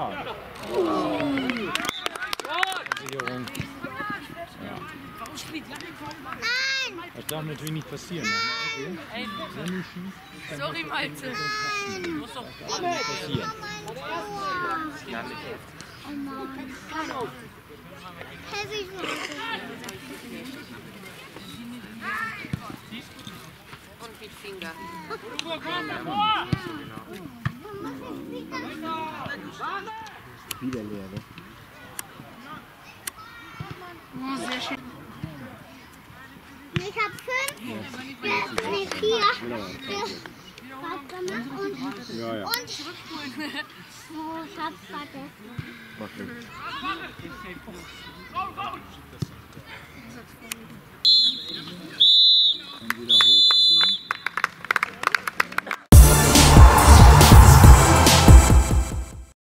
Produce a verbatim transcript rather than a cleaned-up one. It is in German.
Schade. Sicherung. Ja. Das darf natürlich nicht passieren. Okay. Wenn du schießt, sorry, Malte. Das darf nicht passieren. Und mit Finger. Wieder leer, ne? Oh, sehr schön. Ich hab fünf, der nee, vier, der was gemacht und, Ja, ja. und oh, ich hab's vergessen. Mach nichts.